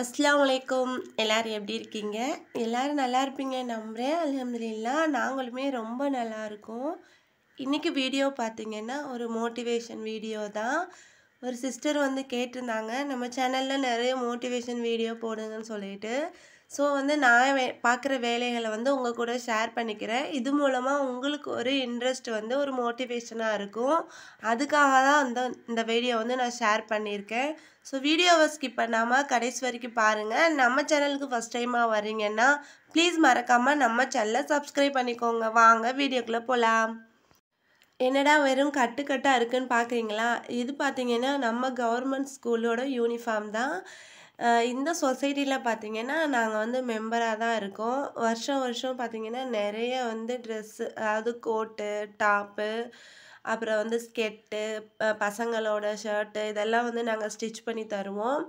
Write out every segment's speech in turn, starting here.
அஸ்ஸலாமு அலைக்கும். எல்லாரும் எப்படி இருக்கீங்க? எல்லாரும் நல்லா இருப்பீங்க நம்புறேன். அல்ஹம்துலில்லாஹ் நாங்களுமே ரொம்ப நல்லா இருக்கோம். இன்னைக்கு வீடியோ பார்த்தீங்கன்னா, ஒரு மோட்டிவேஷன் வீடியோ தான். ஒரு சிஸ்டர் வந்து கேட்டிருந்தாங்க, நம்ம சேனல்ல நிறைய மோட்டிவேஷன் வீடியோ போடுங்கன்னு சொல்லிட்டு. ஸோ வந்து நான் பார்க்குற வேலைகள வந்து உங்க கூட ஷேர் பண்ணிக்கிறேன். இது மூலமா உங்களுக்கு ஒரு இன்ட்ரெஸ்ட் வந்து ஒரு மோட்டிவேஷனா இருக்கும். அதுக்காக தான் இந்த வீடியோ வந்து நான் ஷேர் பண்ணியிருக்கேன். ஸோ வீடியோவை ஸ்கிப் பண்ணாம கடைசி வரைக்கும் பாருங்க. நம்ம சேனலுக்கு ஃபர்ஸ்ட் டைமா வர்றீங்கன்னா, ப்ளீஸ் மறக்காம நம்ம சேனலை சப்ஸ்கிரைப் பண்ணிக்கோங்க. வாங்க வீடியோக்குள்ள போலாம். என்னடா வெறும் கட்டு கட்டா இருக்குன்னு பார்க்குறீங்களா? இது பார்த்தீங்கன்னா, நம்ம கவர்மெண்ட் ஸ்கூலோட யூனிஃபார்ம் தான். இந்த சொசைட்டில பார்த்தீங்கன்னா, நாங்க வந்து மெம்பரா தான் இருக்கோம். வருஷம் வருஷம் பார்த்தீங்கன்னா, நெறைய வந்து ட்ரெஸ்ஸு அதாவது கோட்டு, டாப்பு, அப்புறம் வந்து ஸ்கெர்ட்டு, பசங்களோட ஷர்ட்டு இதெல்லாம் வந்து நாங்க ஸ்டிச் பண்ணி தருவோம்.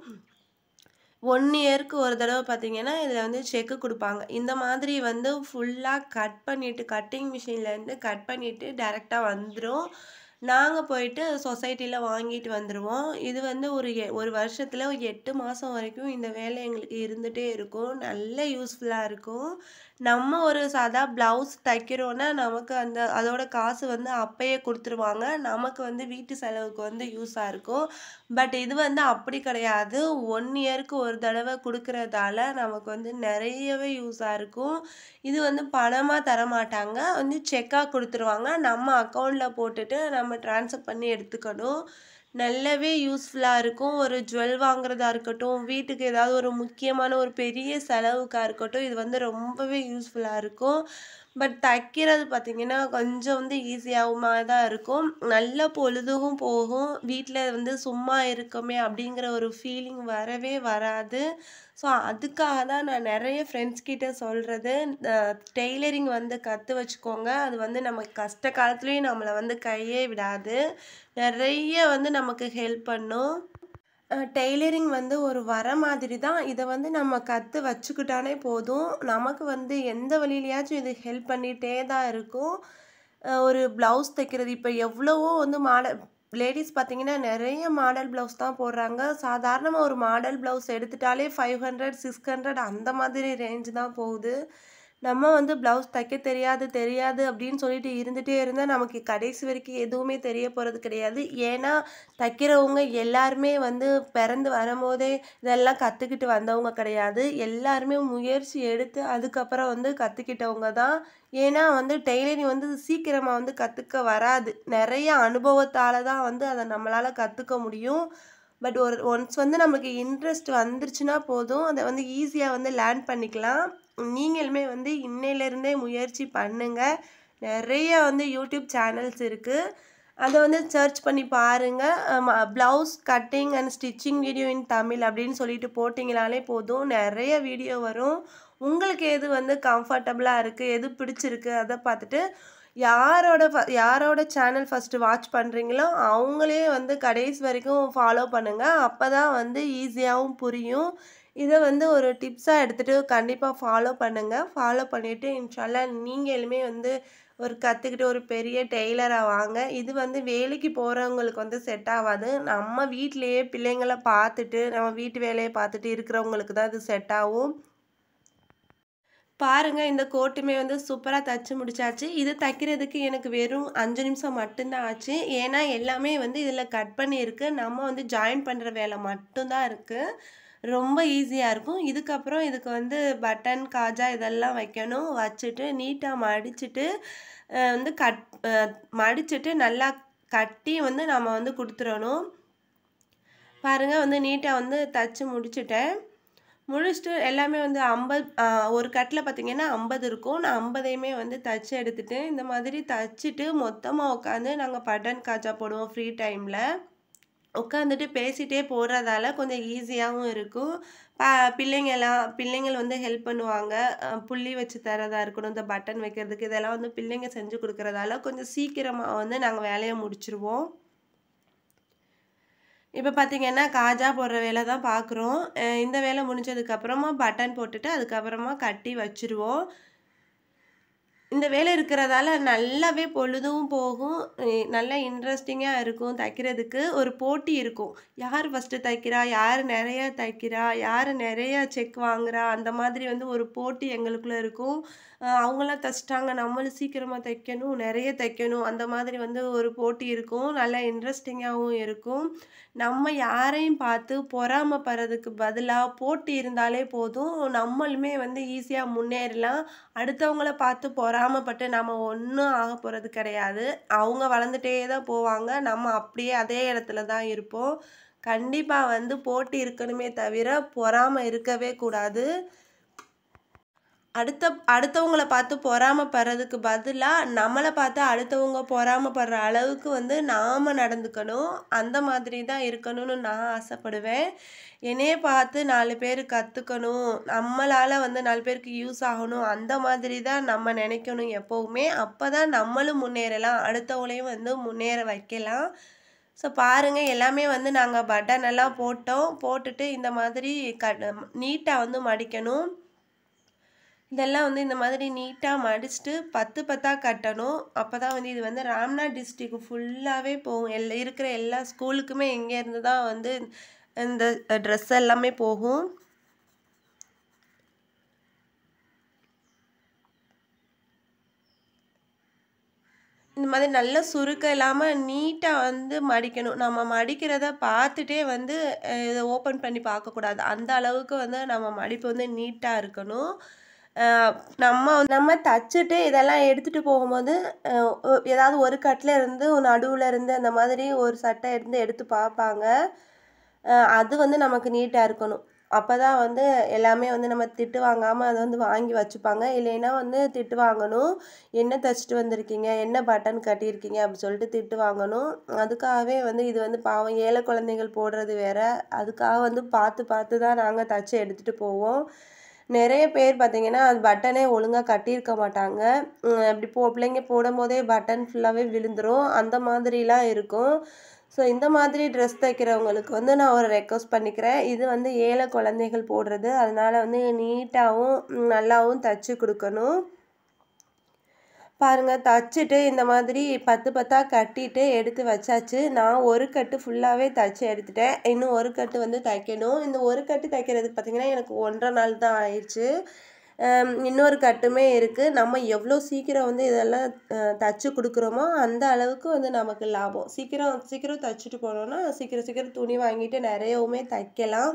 1 இயருக்கு ஒரு தடவ பார்த்தீங்கன்னா, இதில வந்து செக் குடுப்பாங்க. இந்த மாதிரி வந்து ஃபுல்லா கட் பண்ணிட்டு, கட்டிங் மிஷின்லேருந்து கட் பண்ணிட்டு டைரக்ட்டா வந்துரும். நாங்க போயிட்டு சொசைட்டில வாங்கிட்டு வந்துருவோம். இது வந்து ஒரு வருஷத்துல 8 மாசம் வரைக்கும் இந்த வேலை எங்களுக்கு இருந்துட்டே இருக்கும். நல்ல யூஸ்ஃபுல்லா இருக்கும். நம்ம ஒரு சாதா ப்ளவுஸ் தைக்கிறோம்னா, நமக்கு அதோட காசு வந்து அப்பயே குடுத்துருவாங்க. நமக்கு வந்து வீட்டு செலவுக்கு வந்து யூஸா இருக்கும். பட் இது வந்து அப்படி கிடையாது. 1 இயருக்கு ஒரு தடவ குடுக்குறதால நமக்கு வந்து நெறையவே யூஸா இருக்கும். இது வந்து பணமா தரமாட்டாங்க. வந்து செக்கா குடுத்துருவாங்க. நம்ம அக்கவுண்ட்ல போட்டுட்டு நம்ம ட்ரான்ஸ்ஃபர் பண்ணி எடுத்துக்கணும். நல்லாவே யூஸ்ஃபுல்லா இருக்கும். ஒரு ஜுவல் வாங்குறதா இருக்கட்டும், வீட்டுக்கு ஏதாவது ஒரு முக்கியமான ஒரு பெரிய செலவுக்கா இருக்கட்டும், இது வந்து ரொம்பவே யூஸ்ஃபுல்லா இருக்கும். பட் தைக்கிறது பார்த்தீங்கன்னா, கொஞ்சம் வந்து ஈஸியாவுமா தான் இருக்கும். நல்ல பொழுதும் போகும். வீட்ல வந்து சும்மா இருக்கோமே அப்படிங்கிற ஒரு ஃபீலிங் வரவே வராது. ஸோ, அதுக்காக தான் நான் நெறைய ஃப்ரெண்ட்ஸ் கிட்ட சொல்றது, டெய்லரிங் வந்து கத்து வச்சுக்கோங்க. அது வந்து நமக்கு கஷ்ட காலத்துலயும் நம்மள வந்து கையே விடாது. நெறைய வந்து நமக்கு ஹெல்ப் பண்ணும். டெய்லரிங் வந்து ஒரு மாதிரி தான். இத வந்து நம்ம கத்து வச்சுக்கிட்டாலே போதும். நமக்கு வந்து எந்த வழியிலயாச்சும் இது ஹெல்ப் பண்ணிட்டே தான் இருக்கும். ஒரு ப்ளவுஸ் தைக்கிறது இப்ப எவ்வளவோ வந்து லேடீஸ் பார்த்தீங்கன்னா, நெறைய மாடல் ப்ளவுஸ் தான் போடுறாங்க. சாதாரணமா ஒரு மாடல் ப்ளவுஸ் எடுத்துட்டாலே 500, 600 அந்த மாதிரி ரேஞ்ச் தான் போகுது. நம்ம வந்து ப்ளவுஸ் தைக்க தெரியாது அப்படின்னு சொல்லிட்டு இருந்துட்டே இருந்தா, நமக்கு கடைசி வரைக்கும் எதுவுமே தெரிய போறது கிடையாது. ஏன்னா, தைக்கிறவங்க எல்லாருமே வந்து பிறந்து வரும்போதே இதெல்லாம் கத்துக்கிட்டு வந்தவங்க கிடையாது. எல்லாருமே முயற்சி எடுத்து அதுக்கப்புறம் வந்து கத்துக்கிட்டவங்க தான். ஏன்னா வந்து டெய்லரிங் வந்து சீக்கிரமா வந்து கத்துக்க வராது. நெறைய அனுபவத்தால தான் வந்து அத நம்மளால கத்துக்க முடியும். பட் ஒன்ஸ் வந்து நமக்கு இன்ட்ரெஸ்ட் வந்துருச்சுன்னா போதும். அத வந்து ஈஸியா வந்து லேர்ன் பண்ணிக்கலாம். நீங்களுமே வந்து இன்னையிலிருந்தே முயற்சி பண்ணுங்க. நெறைய வந்து யூடியூப் சேனல்ஸ் இருக்கு. அத வந்து சர்ச் பண்ணி பாருங்க. Blouse cutting and stitching video in Tamil அப்படின்னு சொல்லிட்டு போட்டிங்கனாலே போதும். நெறைய வீடியோ வரும். உங்களுக்கு எது வந்து கம்ஃபர்டபுளா இருக்கு, எது பிடிச்சிருக்கு அத பார்த்துட்டு யாரோட சேனல் ஃபர்ஸ்ட்டு வாட்ச் பண்றீங்களோ, அவங்களே வந்து கடைசி வரைக்கும் ஃபாலோ பண்ணுங்க. அப்பதான் வந்து ஈஸியாவும் புரியும். இத வந்து ஒரு டிப்ஸா எடுத்துட்டு கண்டிப்பா ஃபாலோ பண்ணுங்க. ஃபாலோ பண்ணிட்டு இன்ஷாஅல்லாஹ் நீங்களுமே வந்து கத்துக்கிட்டு ஒரு பெரிய டெய்லரா வாங்க. இது வந்து வேலைக்கு போறவங்களுக்கு வந்து செட் ஆவாது. நம்ம வீட்லயே பிள்ளைங்கள பார்த்துட்டு, நம்ம வீட்டு வேலைய பார்த்துட்டு இருக்கிறவங்களுக்கு தான் இது செட் ஆகும். பாருங்க இந்த கோட்டுமே வந்து சூப்பரா தச்சு முடிச்சாச்சு. இது தைக்கிறதுக்கு எனக்கு வெறும் 5 நிமிஷம் மட்டும் தான் ஆச்சு. ஏன்னா எல்லாமே வந்து இதில கட் பண்ணியிருக்கு. நம்ம வந்து ஜாயின் பண்ற வேலை மட்டும் தான் இருக்கு. ரொம்ப ஈஸியா இருக்கும். இதுக்கப்புறம் இதுக்கு வந்து பட்டன், காஜா இதெல்லாம் வைக்கணும். வச்சுட்டு நீட்டா மடிச்சுட்டு வந்து மடிச்சுட்டு நல்லா கட்டி வந்து நம்ம வந்து குடுத்துறணும். பாருங்க வந்து நீட்டா வந்து தச்சு முடிச்சுட்டேன். முடிச்சுட்டு எல்லாமே வந்து ஒரு கட்டில் பார்த்தீங்கன்னா 50 இருக்கும். நான் 50யுமே வந்து தச்சு எடுத்துட்டேன். இந்த மாதிரி தச்சுட்டு மொத்தமா உட்காந்து நாங்க பட்டன் காஜா போடுவோம் ஃப்ரீ டைம்ல. உட்காந்துட்டு பேசிட்டே போடுறதால கொஞ்சம் ஈஸியாவும் இருக்கும். பிள்ளைங்கள் வந்து ஹெல்ப் பண்ணுவாங்க. புள்ளி வச்சு தரதா இருக்கட்டும், இந்த பட்டன் வைக்கிறதுக்கு இதெல்லாம் வந்து பிள்ளைங்க செஞ்சு குடுக்குறதால கொஞ்சம் சீக்கிரமா வந்து நாங்க வேலைய முடிச்சுருவோம். இப்ப பார்த்தீங்கன்னா, காஜா போடுற வேல தான் பார்க்குறோம். இந்த வேலை முடிஞ்சதுக்கப்புறமா பட்டன் போட்டுட்டு, அதுக்கப்புறமா கட்டி வச்சுருவோம். இந்த வேலை இருக்கிறதால நல்லாவே பொழுதும் போகும். நல்லா இன்ட்ரெஸ்டிங்கா இருக்கும் தைக்கிறதுக்கு. ஒரு போட்டி இருக்கும். யார் ஃபர்ஸ்ட்டு தைக்கிறா? யார் நெறையா தைக்கிறா? யார் நெறையா செக் வாங்குறா? அந்த மாதிரி வந்து ஒரு போட்டி எங்களுக்குள்ள இருக்கும். அவங்கலாம் தச்சுட்டாங்க. நம்மளும் சீக்கிரமா தைக்கணும், நெறைய தைக்கணும். அந்த மாதிரி வந்து ஒரு போட்டி இருக்கும். நல்லா இன்ட்ரெஸ்டிங்காவும் இருக்கும். நம்ம யாரையும் பார்த்து பொறாமப்படுறதுக்கு பதிலா போட்டி இருந்தாலே போதும். நம்மளுமே வந்து ஈஸியா முன்னேறலாம். அடுத்தவங்கள பார்த்து பொறாமப்பட்டு நம்ம ஒண்ணும் ஆகப் போறது கிடையாது. அவங்க வளர்ந்துட்டே தான் போவாங்க. நம்ம அப்படியே அதே இடத்துல தான் இருப்போம். கண்டிப்பா வந்து போட்டி இருக்கணுமே தவிர, பொறாம இருக்கவே கூடாது. அடுத்தவங்கள பார்த்து பொறாமப்படுறதுக்கு பதிலா, நம்மள பார்த்து அடுத்தவங்க பொறாமப்படுற அளவுக்கு வந்து நாம நடந்துக்கணும். அந்த மாதிரி தான் இருக்கணும்னு நான் ஆசைப்படுவேன். என்னைய பார்த்து 4 பேரு கத்துக்கணும். நம்மளால வந்து 4 பேருக்கு யூஸ் ஆகணும். அந்த மாதிரி தான் நம்ம நினைக்கணும் எப்பவுமே. அப்பதான் நம்மளும் முன்னேறலாம். அடுத்தவங்களையும் வந்து முன்னேற வைக்கலாம். ஸோ பாருங்க எல்லாமே வந்து நாங்க பட்டன் எல்லாம் போட்டோம். போட்டுட்டு இந்த மாதிரி நீட்டா வந்து மடிக்கணும். இதெல்லாம் வந்து இந்த மாதிரி நீட்டா மடிச்சுட்டு 10 10ஆ கட்டணும். அப்பதான் வந்து இது வந்து ராம்நாத் டிஸ்ட்ரிக்ட் ஃபுல்லாவே போகும். இருக்கிற எல்லா ஸ்கூலுக்குமே இங்கேருந்து தான் வந்து இந்த ட்ரெஸ் எல்லாமே போகும். இந்த மாதிரி நல்லா சுருக்கம் இல்லாம நீட்டா வந்து மடிக்கணும். நம்ம மடிக்கிறத பார்த்துட்டே வந்து இத ஓப்பன் பண்ணி பார்க்கக்கூடாது. அந்த அளவுக்கு வந்து நம்ம மடிப்பு வந்து நீட்டா இருக்கணும். அ நம்ம தச்சுட்டு இதெல்லாம் எடுத்துட்டு போகும்போது, அ ஒ ஏதாவது ஒரு கட்ல இருந்து நடுவுல இருந்து அந்த மாதிரி ஒரு சட்டை இருந்து எடுத்து பார்ப்பாங்க. அது வந்து நமக்கு நீட்டா இருக்கணும். அப்பதான் வந்து எல்லாமே வந்து நம்ம திட்டு வாங்காம அத வந்து வாங்கி வச்சுப்பாங்க. இல்லைன்னா வந்து திட்டு வாங்கணும். "என்ன தச்சுட்டு வந்திருக்கீங்க? என்ன பட்டன் கட்டியிருக்கீங்க?" அப்படி சொல்லிட்டு திட்டு வாங்கணும். அதுக்காகவே வந்து இது வந்து பாவம் ஏழை குழந்தைகள் போடுறது வேற. அதுக்காக வந்து பார்த்து பார்த்து தான் நாங்க தச்சு எடுத்துட்டு போவோம். நெறைய பேர் பார்த்தீங்கன்னா, அது பட்டனே ஒழுங்கா கட்டியிருக்க மாட்டாங்க. இப்படி பிள்ளைங்க போடும்போதே பட்டன் ஃபுல்லாவே விழுந்துரும். அந்த மாதிரிலாம் இருக்கும். ஸோ இந்த மாதிரி ட்ரெஸ் தைக்கிறவங்களுக்கு வந்து நான் ஒரு ரெக்வெஸ்ட் பண்ணிக்கிறேன். இது வந்து ஏழை குழந்தைகள் போடுறது. அதனால வந்து நீட்டாவும், நல்லாவும் தச்சு குடுக்கணும். பாருங்க தச்சுட்டு இந்த மாதிரி 10 10ஆ கட்டிட்டு எடுத்து வச்சாச்சு. நான் ஒரு கட்டு ஃபுல்லாவே தச்சு எடுத்துட்டேன். இன்னும் ஒரு கட்டு வந்து தைக்கணும். இந்த ஒரு கட்டு தைக்கிறதுக்கு பார்த்தீங்கன்னா, எனக்கு 1 1/2 நாள் தான் ஆயிடுச்சு. இன்னொரு கட்டுமே இருக்கு. நம்ம எவ்வளோ சீக்கிரம் வந்து இதெல்லாம் தச்சு குடுக்குறோமோ, அந்த அளவுக்கு வந்து நமக்கு லாபம். சீக்கிரம் சீக்கிரம் தச்சுட்டு போனோம்னா, சீக்கிரம் சீக்கிரம் துணி வாங்கிட்டு நெறையவுமே தைக்கலாம்.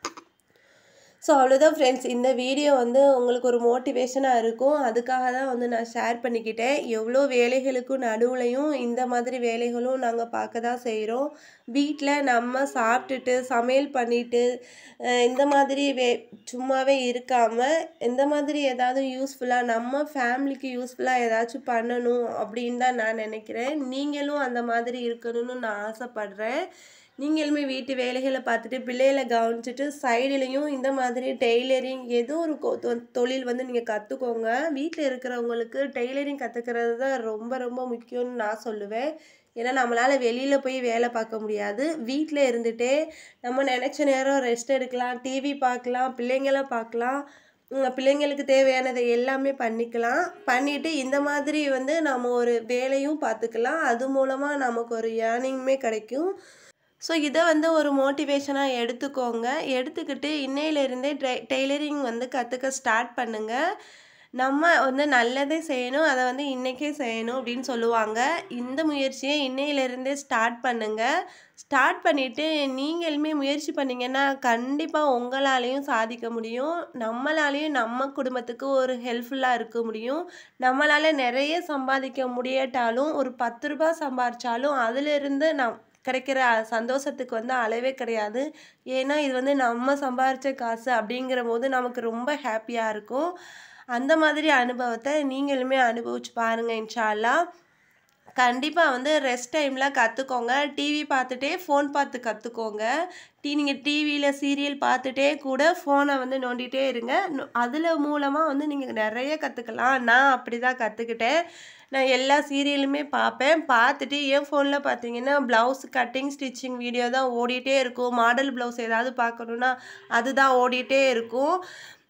ஸோ அவ்வளோதான் ஃப்ரெண்ட்ஸ். இந்த வீடியோ வந்து உங்களுக்கு ஒரு மோட்டிவேஷனா இருக்கும். அதுக்காக தான் வந்து நான் ஷேர் பண்ணிக்கிட்டேன். எவ்வளோ வேலைகளுக்கும் நடுவுலயும் இந்த மாதிரி வேலைகளும் நாங்க பார்க்க தான் செய்றோம். வீட்ல நம்ம சாப்பிட்டுட்டு, சமையல் பண்ணிட்டு, இந்த மாதிரி சும்மாவே இருக்காம, இந்த மாதிரி ஏதாவது யூஸ்ஃபுல்லா நம்ம ஃபேமிலிக்கு யூஸ்ஃபுல்லா ஏதாச்சும் பண்ணணும் அப்படின்னு தான் நான் நினைக்கிறேன். நீங்களும் அந்த மாதிரி இருக்கணும்னு நான் ஆசைப்படுறேன். நீங்களுமே வீட்டு வேலைகள பார்த்துட்டு, பிள்ளைகள கவனிச்சுட்டு, சைடுலயும் இந்த மாதிரி டெய்லரிங் ஏதோ ஒரு தொழில் வந்து நீங்க கத்துக்கோங்க. வீட்ல இருக்கிறவங்களுக்கு டெய்லரிங் கத்துக்கிறது தான் ரொம்ப ரொம்ப முக்கியம்னு நான் சொல்லுவேன். ஏன்னா நம்மளால வெளியில போய் வேலை பார்க்க முடியாது. வீட்ல இருந்துட்டே நம்ம நெனைச்ச நேரம் ரெஸ்ட் எடுக்கலாம், டிவி பார்க்கலாம், பிள்ளைங்கள பார்க்கலாம். பிள்ளைங்களுக்கு தேவையானதை எல்லாமே பண்ணிக்கலாம். பண்ணிட்டு இந்த மாதிரி வந்து நம்ம ஒரு வேலையும் பார்த்துக்கலாம். அது மூலமா நமக்கு ஒரு ஏர்னிங்குமே கிடைக்கும். ஸோ இத வந்து ஒரு மோட்டிவேஷனா எடுத்துக்கோங்க. எடுத்துக்கிட்டு இன்னையிலிருந்தே டெய்லரிங் வந்து கத்துக்க ஸ்டார்ட் பண்ணுங்க. நம்ம வந்து நல்லதே செய்யணும். அத வந்து இன்னைக்கே செய்யணும் அப்படின்னு சொல்லுவாங்க. இந்த முயற்சிய இன்னையிலிருந்தே ஸ்டார்ட் பண்ணுங்க. ஸ்டார்ட் பண்ணிட்டு நீங்களுமே முயற்சி பண்ணீங்கன்னா, கண்டிப்பா உங்களாலயும் சாதிக்க முடியும். நம்மளாலயும் நம்ம குடும்பத்துக்கு ஒரு ஹெல்ப்ஃபுல்லா இருக்க முடியும். நம்மளால நெறைய சம்பாதிக்க முடியாட்டாலும், ஒரு ரூ. 10 சம்பாரிச்சாலும் அதிலிருந்து கிடைக்கிற சந்தோஷத்துக்கு வந்து அளவே கிடையாது. ஏன்னா, இது வந்து நம்ம சம்பாரிச்ச காசு அப்படிங்கிறபோது நமக்கு ரொம்ப ஹேப்பியா இருக்கும். அந்த மாதிரி அனுபவத்த நீங்களுமே அனுபவிச்சு பாருங்க இன்ஷா அல்லாஹ். கண்டிப்பா வந்து ரெஸ்ட் டைம்ல கத்துக்கோங்க. டிவி பார்த்துட்டே ஃபோன் பார்த்து கத்துக்கோங்க. நீங்க டிவியில சீரியல் பார்த்துட்டே கூட ஃபோன வந்து நோண்டிட்டே இருங்க. அதுல மூலமா வந்து நீங்க நெறைய கத்துக்கலாம். நான் அப்படிதான் கத்துக்கிட்டேன். நான் எல்லா சீரியலுமே பார்ப்பேன். பார்த்துட்டு என் ஃபோன்ல பார்த்தீங்கன்னா, ப்ளவுஸ் கட்டிங், ஸ்டிச்சிங் வீடியோ தான் ஓடிட்டே இருக்கும். மாடல் ப்ளவுஸ் ஏதாவது பார்க்கணும்னா, அதுதான் ஓடிட்டே இருக்கும்.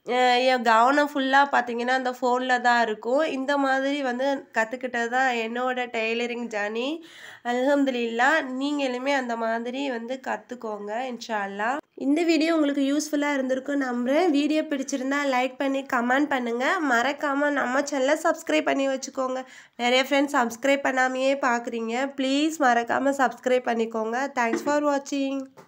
என் கவனம் ஃபுல்லா பார்த்தீங்கன்னா, அந்த ஃபோன்ல தான் இருக்கும். இந்த மாதிரி வந்து கத்துக்கிட்டது தான் என்னோட டெய்லரிங் ஜர்னி. அல்ஹம்துலில்லாஹ் நீங்களுமே அந்த மாதிரி வந்து கத்துக்கோங்க இன்ஷா அல்லாஹ். இந்த வீடியோ உங்களுக்கு யூஸ்ஃபுல்லா இருந்திருக்கும்னு நம்புறேன். வீடியோ பிடிச்சிருந்தா லைக் பண்ணி கமெண்ட் பண்ணுங்க. மறக்காம நம்ம சேனல சப்ஸ்கிரைப் பண்ணி வச்சுக்கோங்க. நெறைய ஃப்ரெண்ட்ஸ் சப்ஸ்கிரைப் பண்ணாமயே பார்க்குறீங்க. ப்ளீஸ் மறக்காம சப்ஸ்கிரைப் பண்ணிக்கோங்க. தேங்க்ஸ் ஃபார் வாட்சிங்.